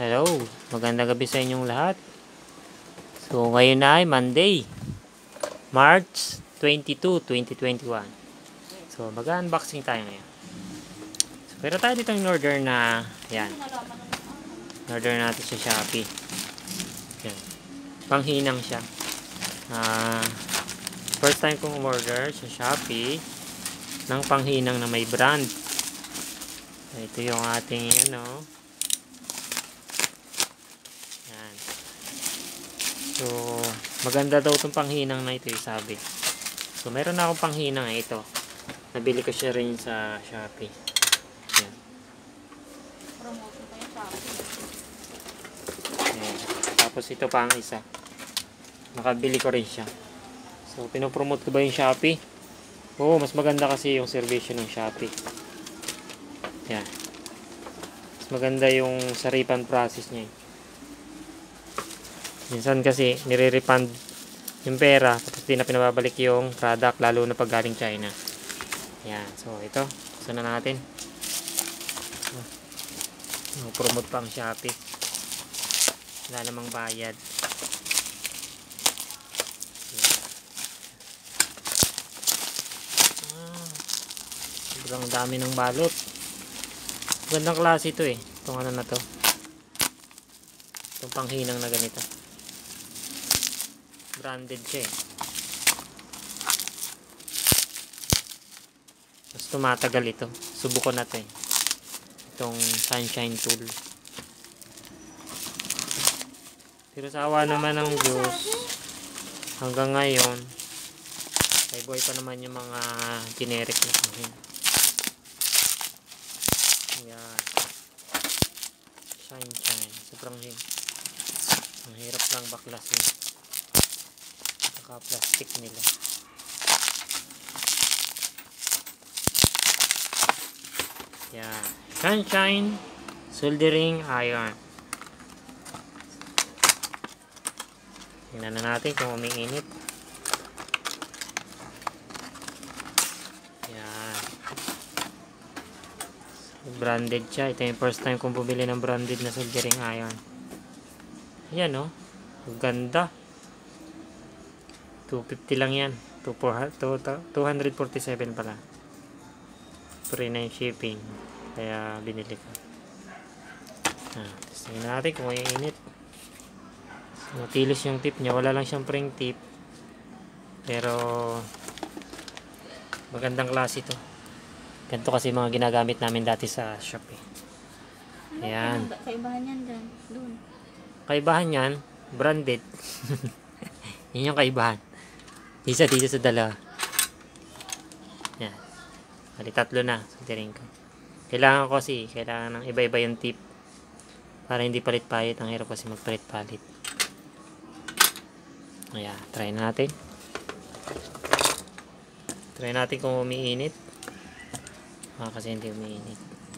Hello, magandang gabi sa inyong lahat. So, ngayon ay Monday, March 22, 2021. So, mag-unboxing tayo ngayon. So, pero tayo dito in order na, yan. In-order natin sa Shopee. Yan. Panghinang siya. First time kong order sa Shopee ng panghinang na may brand. Ito yung ating, yan. So, maganda daw itong panghinang na ito, sabi. So, meron na akong panghinang ito. Nabili ko siya rin sa Shopee. Yan. Yan. Tapos ito pa ang isa. Nakabili ko rin siya. So, pinopromote ko ba yung Shopee? Oo, mas maganda kasi yung servisyo ng Shopee. Yan. Mas maganda yung sa refund process niya. Minsan kasi nire-refund yung pera tapos di na pinababalik yung product, lalo na pag galing China. Yan. So, ito. Gusto na natin. Promote pa ang Shopee. Wala namang bayad. Sobrang dami ng balot. Gandang klase ito eh. Itong ano na to. Itong panghinang na ganito. Branded siya eh. Mas tumatagal ito. Subukan natin. Itong sunshine tool. Pero sa awa naman ng Diyos, hanggang ngayon, ay buhay pa naman yung mga generic na panghinang. Ayan. Shine. Sobrang ang hirap lang baklasin. Naka-plastic nila. Ayan. Sunshine soldering iron. Tingnan na natin kung umiinit. Branded siya. Ito yung first time kong bumili ng branded na soldering iron. Ayan o. Ganda. 250 lang yan. 247 pala. Free na yung shipping. Kaya binili ko. Tingnan natin kung mainit. Matilis yung tip niya. Wala lang siyang spring tip. Pero magandang klase ito. Ganito kasi mga ginagamit namin dati sa Shopee. Ayan. Kaibahan yan dyan. Doon. Kaibahan yan, branded. Yun yung kaibahan. Isa dito sa dalawa. Yan. Bali, tatlo na. Sutirin ko. Kailangan ng iba-iba yung tip. Para hindi palit-palit. Ang hirap kasi magpalit-palit. Ayan. Try natin. Try natin kung umiinit. Kasi hindi umiinit.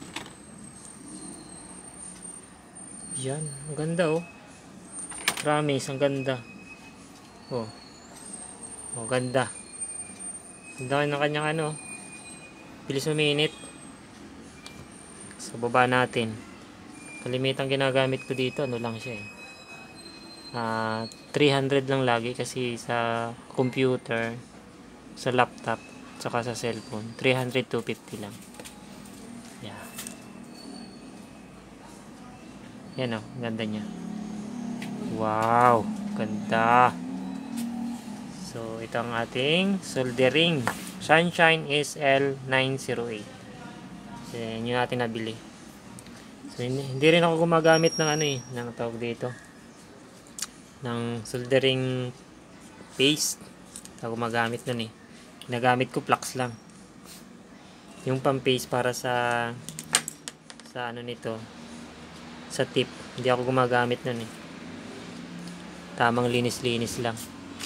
Yan, ang ganda oh. Promise, ang ganda. Oh, ganda. Ganda ng kanyang bilis umiinit. Sa baba natin. Kalimitang ginagamit ko dito, lang siya eh. 300 lang lagi kasi sa computer, sa laptop, saka sa cellphone, 300 to 250 lang. Yeah. Yan o, ganda niya. Wow, ganda. So, ito ang ating soldering Sunshine SL908. So, yun yung natin nabili. So, hindi rin ako gumagamit ng ng tawag dito, ng soldering paste. Ako gumagamit nun eh. Nagamit ko flux lang. Yung pang-paste para sa nito, sa tip. Hindi ako gumagamit nun eh. Tamang linis-linis lang.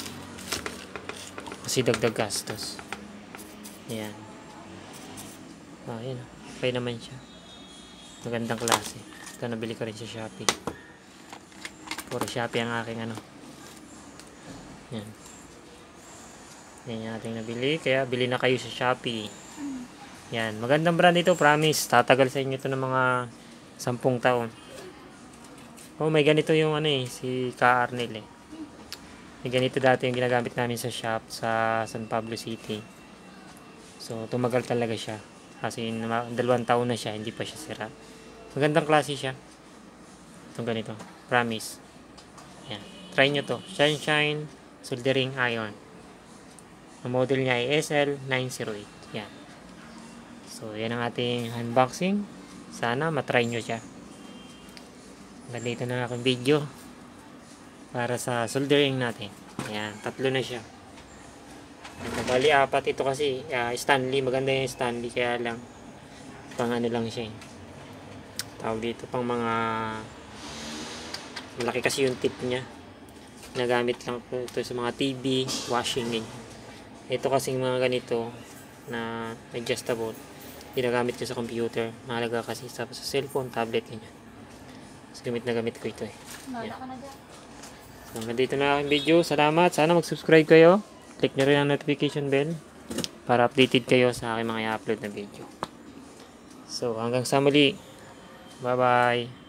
Kasi dagdag gastos. Ayan. Ayan. Okay naman siya. Magandang klase. Ito nabili ko rin sa Shopee. Puro Shopee ang aking Ayan. Yan yung ating nabili. Kaya bili na kayo sa Shopee. Yan. Magandang brand ito. Promise. Tatagal sa inyo ito ng mga 10 taon. Oh, may ganito yung ano eh, si Ka Arnel eh. May ganito dati yung ginagamit namin sa shop sa San Pablo City. So, tumagal talaga siya. Kasi 2 taon na siya, hindi pa siya sira. Magandang klase siya. Itong ganito. Promise. Yan. Try nyo to. Sunshine Soldering Iron. Ang model niya ay SL908. Yan. So, yan ang ating unboxing. Sana matry nyo siya. Ganito na akong video para sa soldering natin. Yan. 3 na siya. Bali, 4 ito kasi Stanley. Maganda yung Stanley. Kaya lang pang ano lang siya. Tawag dito pang mga malaki kasi yung tip niya. Nagamit lang po ito sa mga TV, washing ganyan. Ito kasing mga ganito na adjustable, ginagamit ko sa computer. Mahalaga kasi sa cellphone, tablet ganyan. So, gamit ko ito eh. Yan. So, hanggang dito na ang video. Salamat. Sana mag-subscribe kayo. Click nyo rin ang notification bell para updated kayo sa aking mga i-upload na video. So, hanggang sa muli. Bye-bye.